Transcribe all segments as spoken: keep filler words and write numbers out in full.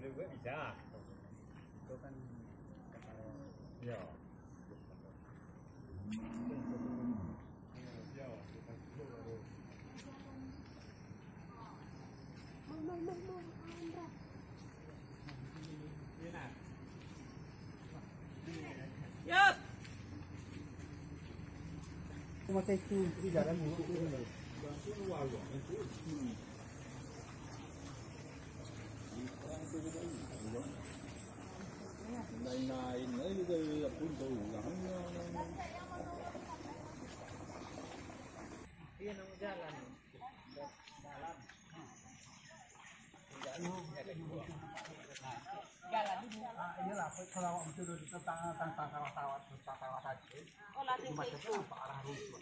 juga bisa. Itu kan ya. Yuk. Masih itu di jalan buruk ini. Lain-lain lagi juga pun tahu kan. Iya nang jalan. Jalan. Jalan dulu. Ah, iyalah kalau itu tentang tentang sawah-sawah sawah saja. Oh, latih itu. Apa arah rusuh.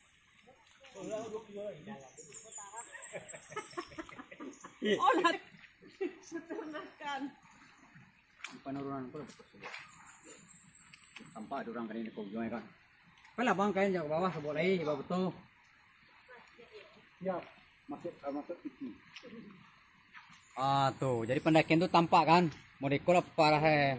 Oh, latih. Peternakan. Penurunan pun sampah ada orang kan ini kau jual kan. Kalau bang kain jauh bawah boleh bawah betul. Siap masuk masuk itu. Ah tuh jadi pendakian tuh tampak kan mau dikolap parah he.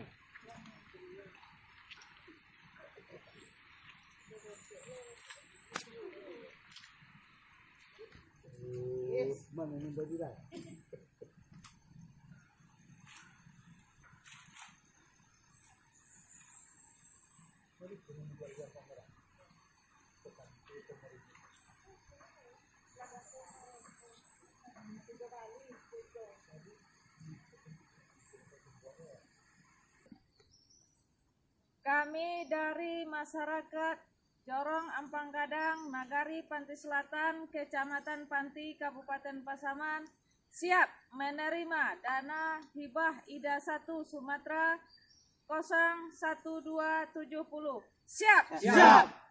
Yes. Mana ini baju dah? Kami dari masyarakat Jorong Ampang Gadang, Nagari Panti Selatan, Kecamatan Panti, Kabupaten Pasaman, siap menerima dana hibah Ida satu Sumatera nol satu dua tujuh nol. Siap. Siap.